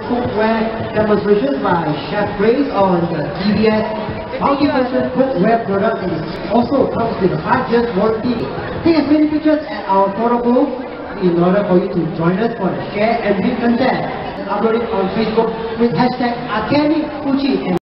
cookware demonstrations by Chef Grace on the DBS multi-function cookware product. It also comes with a 5 years warranty. Take as many pictures at our photo booth in order for you to join us for the share and read content. Upload it on Facebook with hashtag Akemi Fuji.